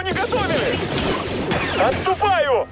не готовили! Отступаю!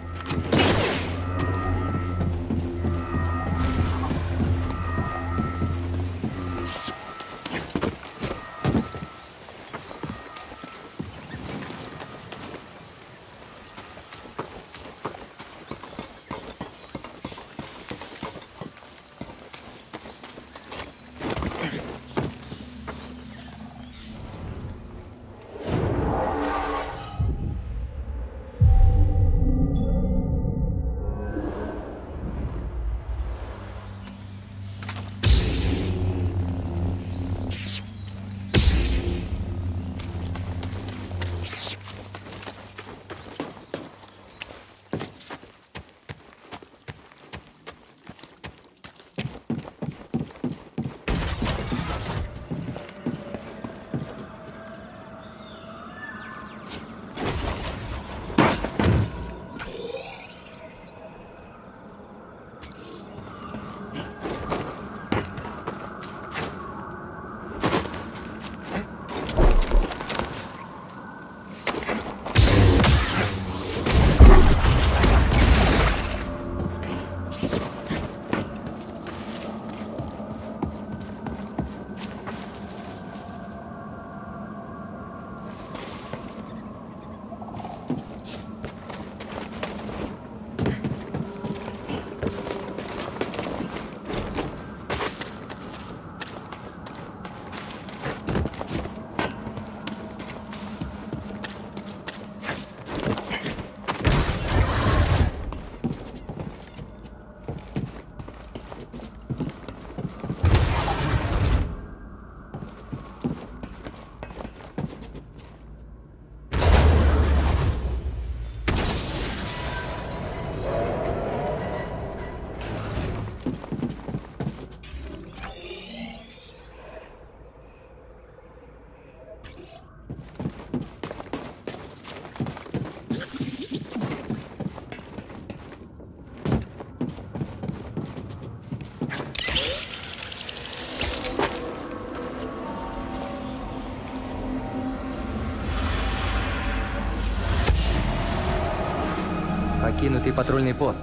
Покинутый патрульный пост.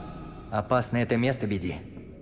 Опасно это место, Биди.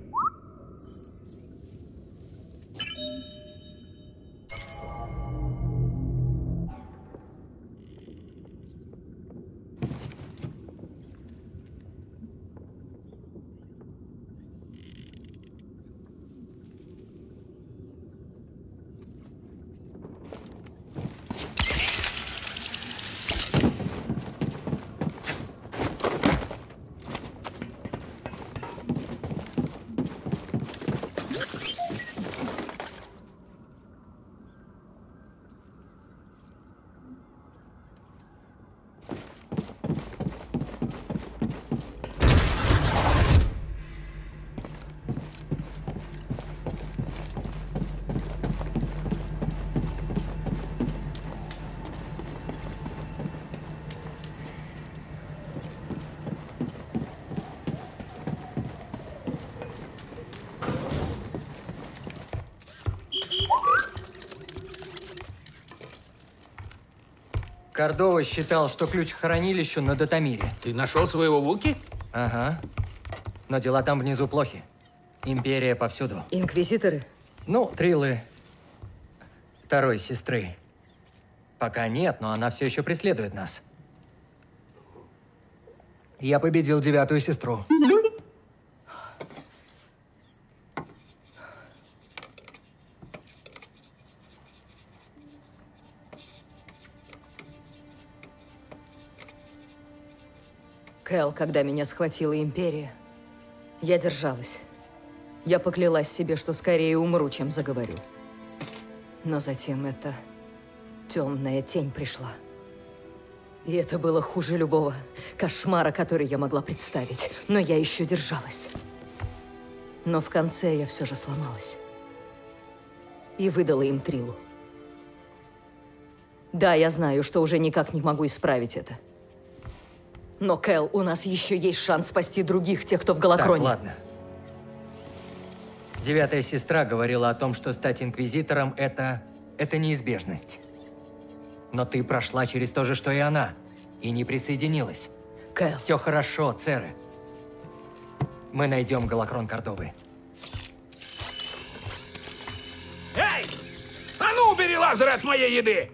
Кордова считал, что ключ к хранилищу на Датамире. Ты нашел своего Вуки? Ага. Но дела там внизу плохи. Империя повсюду. Инквизиторы? Ну, Триллы второй сестры. Пока нет, но она все еще преследует нас. Я победил 9-ю сестру. Кэл, когда меня схватила Империя, я держалась. Я поклялась себе, что скорее умру, чем заговорю. Но затем эта темная тень пришла. И это было хуже любого кошмара, который я могла представить. Но я еще держалась. Но в конце я все же сломалась. И выдала им Триллу. Да, я знаю, что уже никак не могу исправить это. Но, Кэл, у нас еще есть шанс спасти других, тех, кто в Галакроне. Так, ладно. 9-я сестра говорила о том, что стать инквизитором – это неизбежность. Но ты прошла через то же, что и она. И не присоединилась. Кэл, Все хорошо, Церы. Мы найдем голокрон Кордовы. Эй! А ну, убери лазеры от моей еды!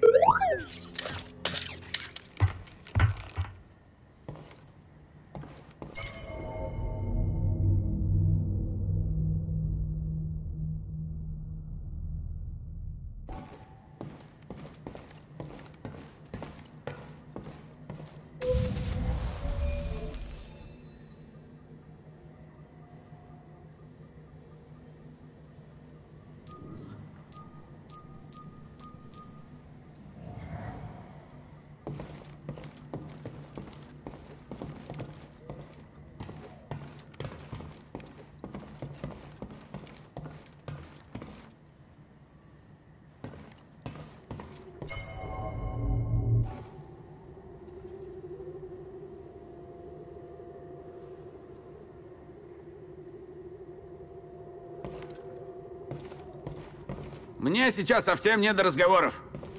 Мне сейчас совсем не до разговоров.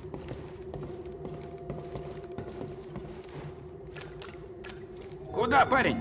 Куда, парень?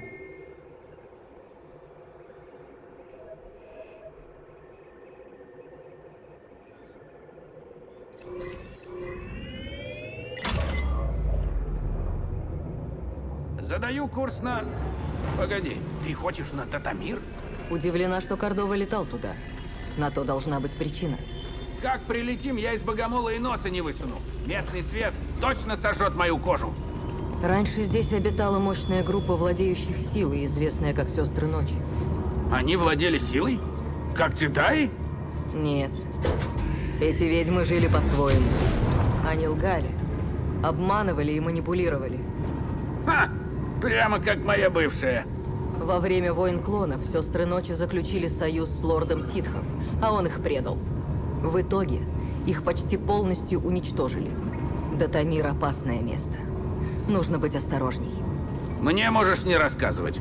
Задаю курс на... Погоди, ты хочешь на Татамир? удивлена, что Кордова летал туда. На то должна быть причина. Как прилетим, я из богомола и носа не высуну. Местный свет точно сожжет мою кожу. Раньше здесь обитала мощная группа владеющих силой, известная как Сестры Ночи. Они владели силой? Как джедаи? Нет. Эти ведьмы жили по-своему. Они лгали, обманывали и манипулировали. Ха! Прямо как моя бывшая. Во время войн клонов Сестры Ночи заключили союз с лордом ситхов, а он их предал. В итоге их почти полностью уничтожили. Датамир — опасное место. Нужно быть осторожней. Мне можешь не рассказывать.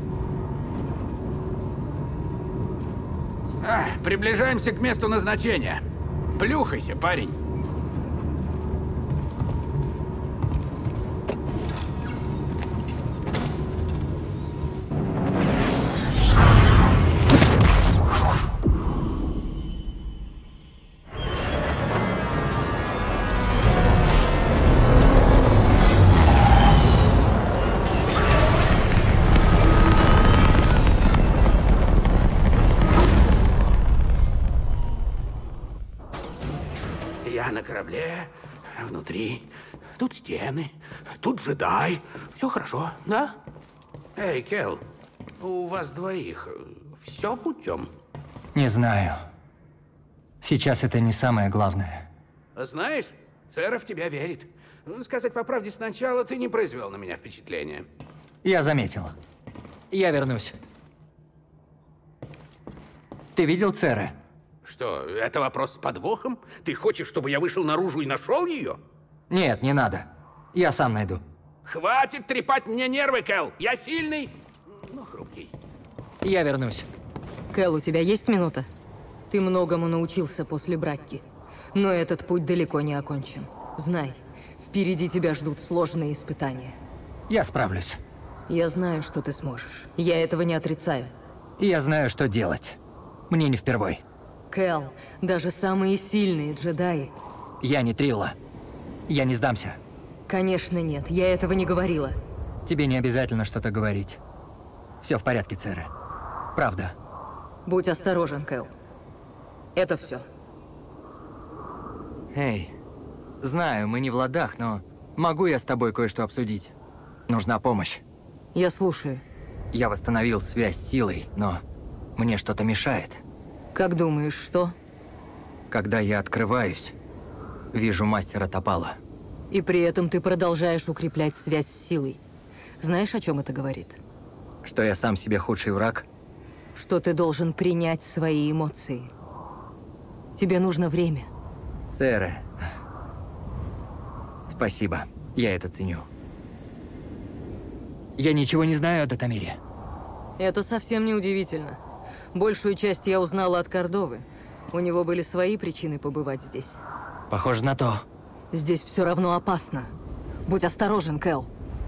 Приближаемся к месту назначения. Плюхайся, парень. Я на корабле, внутри. Тут стены, тут джедай. Все хорошо, да? Эй, Кел, у вас двоих все путем? Не знаю. Сейчас это не самое главное. Знаешь, Цера в тебя верит. Сказать по правде, сначала ты не произвел на меня впечатления. Я заметил. Я вернусь. Ты видел Церы? Что, это вопрос с подвохом? Ты хочешь, чтобы я вышел наружу и нашел ее? Нет, не надо. Я сам найду. Хватит трепать мне нервы, Кэл. Я сильный, но хрупкий. Я вернусь. Кэл, у тебя есть минута? Ты многому научился после Бракки. Но этот путь далеко не окончен. Знай, впереди тебя ждут сложные испытания. Я справлюсь. Я знаю, что ты сможешь. Я этого не отрицаю. Я знаю, что делать. Мне не впервой. Кэл, даже самые сильные джедаи... Я не Трилла. Я не сдамся. Конечно нет, я этого не говорила. Тебе не обязательно что-то говорить. Все в порядке, Церы. Правда. Будь осторожен, Кэл. Это все. Эй, знаю, мы не в ладах, но могу я с тобой кое-что обсудить? Нужна помощь. Я слушаю. Я восстановил связь с силой, но мне что-то мешает. Как думаешь, что? Когда я открываюсь, вижу мастера Топала. И при этом ты продолжаешь укреплять связь с силой. Знаешь, о чем это говорит? Что я сам себе худший враг? Что ты должен принять свои эмоции. Тебе нужно время. Церы. Спасибо, я это ценю. Я ничего не знаю о Датамире. Это совсем не удивительно. Большую часть я узнала от Кордовы. У него были свои причины побывать здесь. Похоже на то. Здесь все равно опасно. Будь осторожен, Кэл.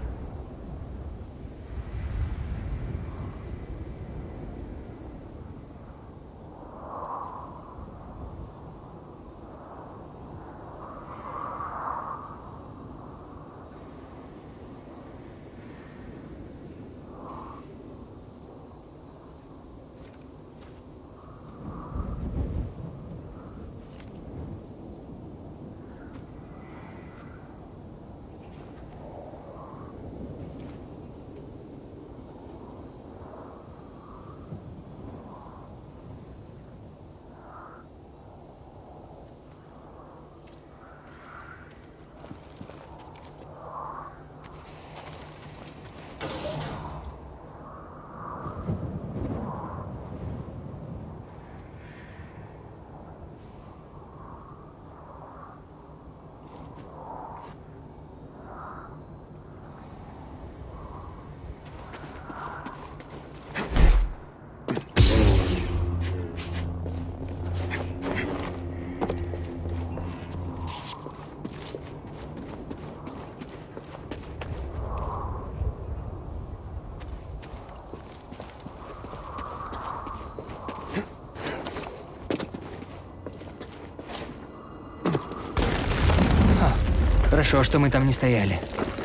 Хорошо, что мы там не стояли.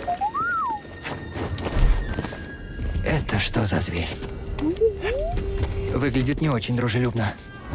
Это что за зверь? Выглядит не очень дружелюбно.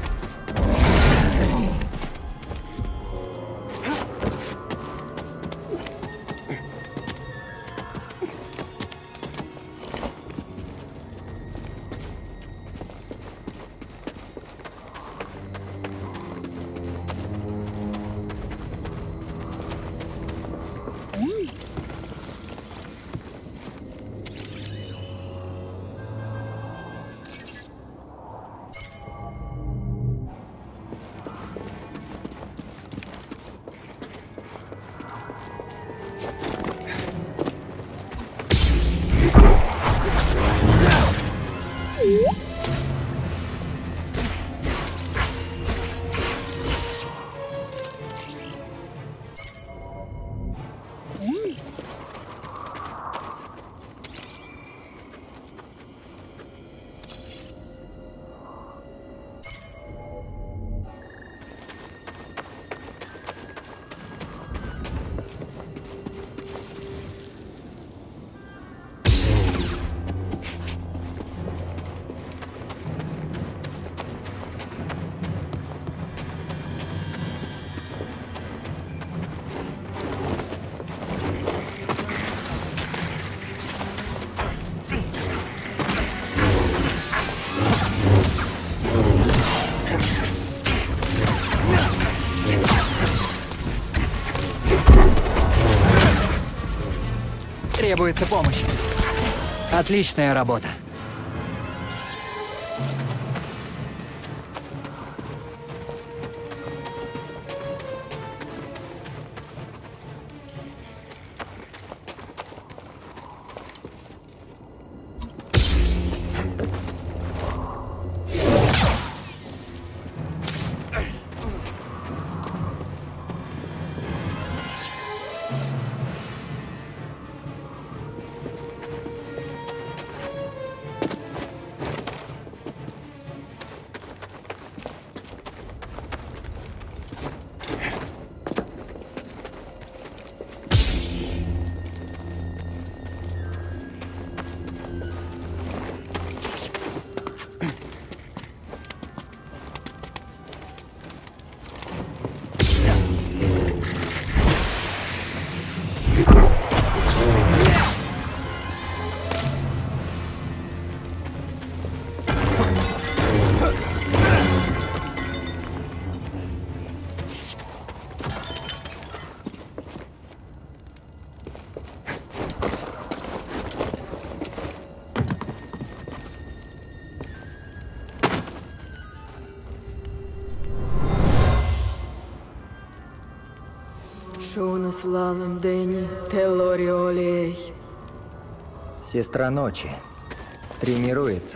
Требуется помощь. Отличная работа. Славим Дени Телориолей. Сестра ночи. Тренируется.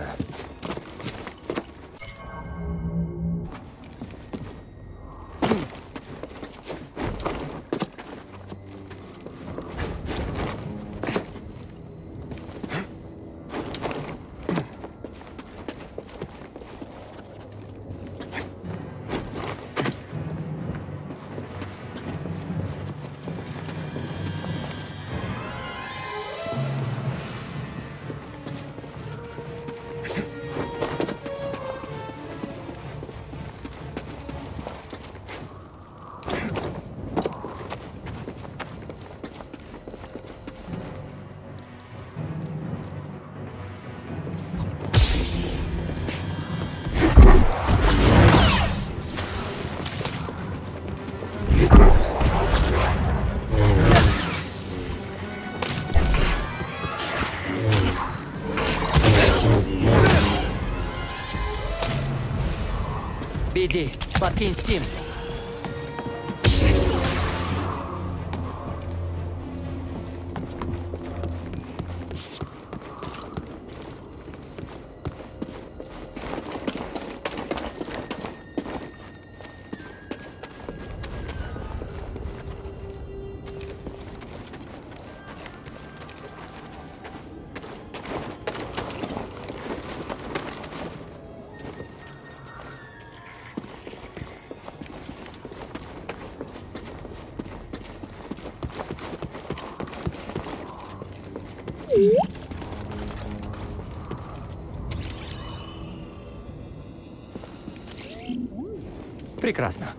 BD, подкинь Steam. Прекрасно.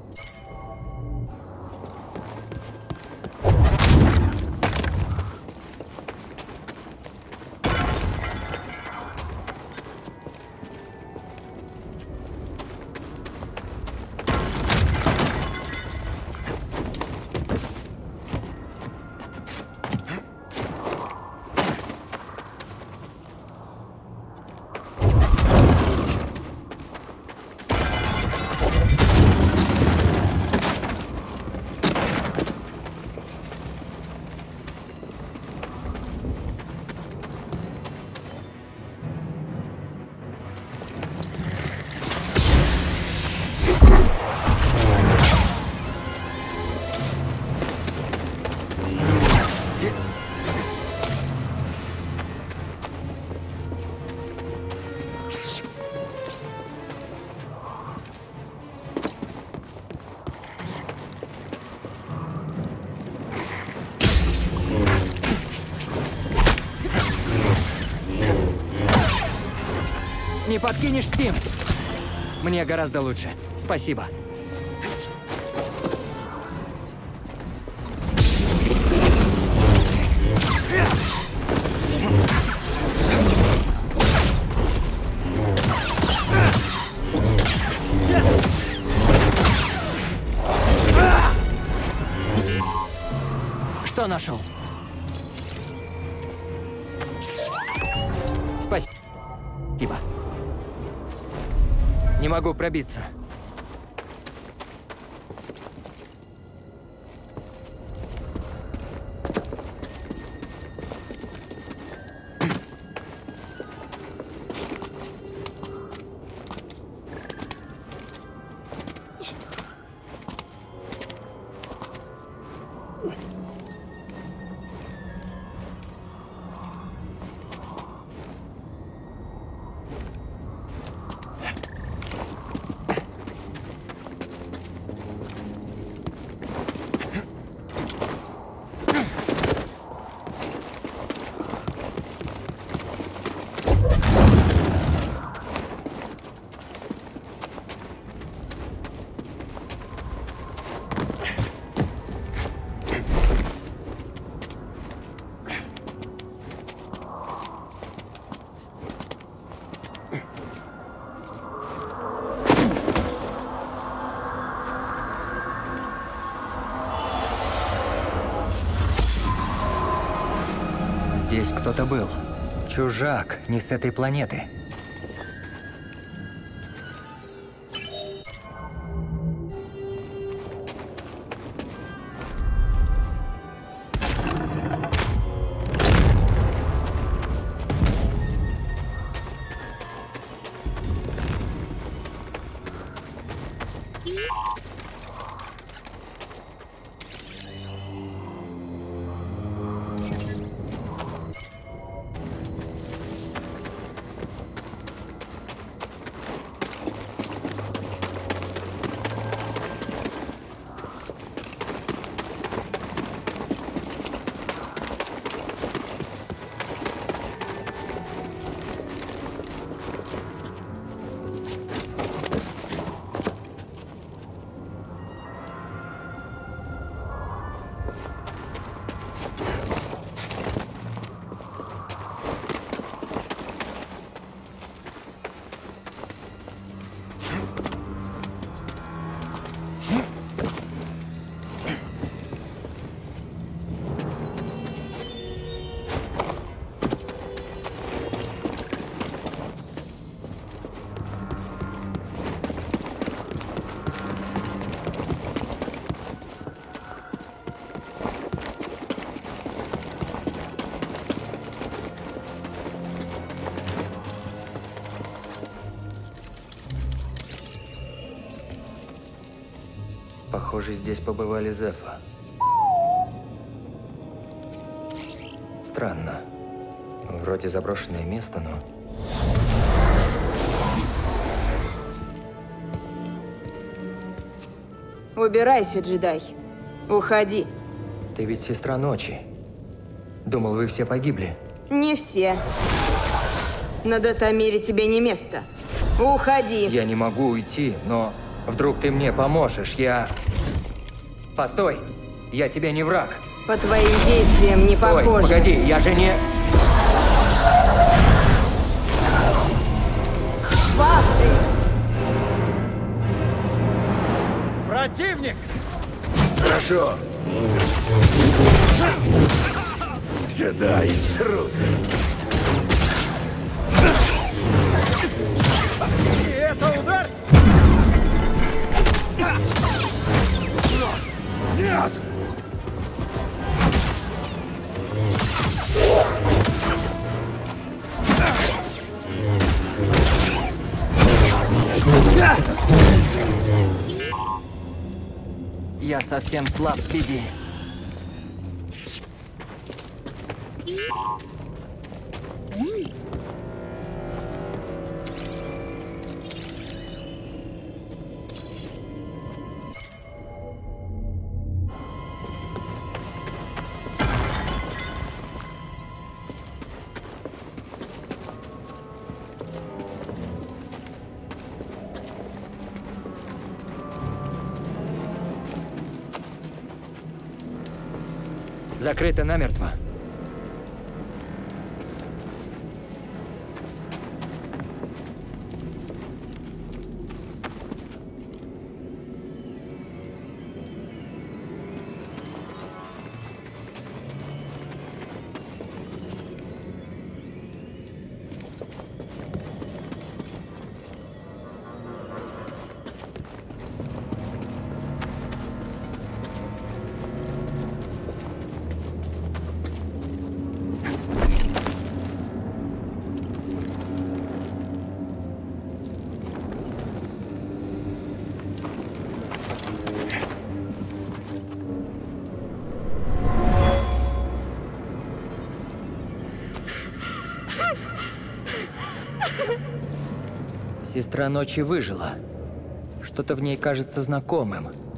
Не подкинешь Steam? Мне гораздо лучше. Спасибо. Что нашел? Спасибо. Не могу пробиться. Здесь кто-то был. Чужак, не с этой планеты. Похоже, здесь побывали Зефа. Странно. Вроде заброшенное место, но... Убирайся, джедай. Уходи. Ты ведь сестра Ночи. Думал, вы все погибли. Не все. На Датамире тебе не место. Уходи. Я не могу уйти, но вдруг ты мне поможешь. Постой! Я тебе не враг. По твоим действиям не Стой, похоже. погоди, я же не... Павший! Противник! Хорошо. Джедай, трусы. И это удар! Нет! Я совсем слаб, Спиди. Закрыто намертво. Сестра Ночи выжила. Что-то в ней кажется знакомым.